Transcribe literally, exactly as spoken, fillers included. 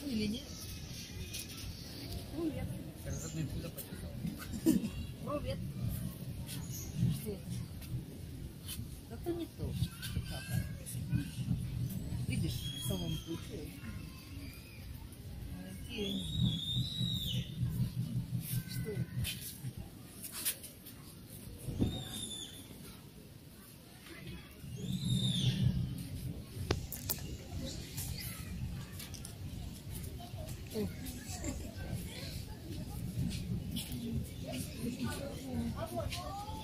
или нет? Привет. Привет. Что? Да то не то. Видишь, в самом пути. Что? О.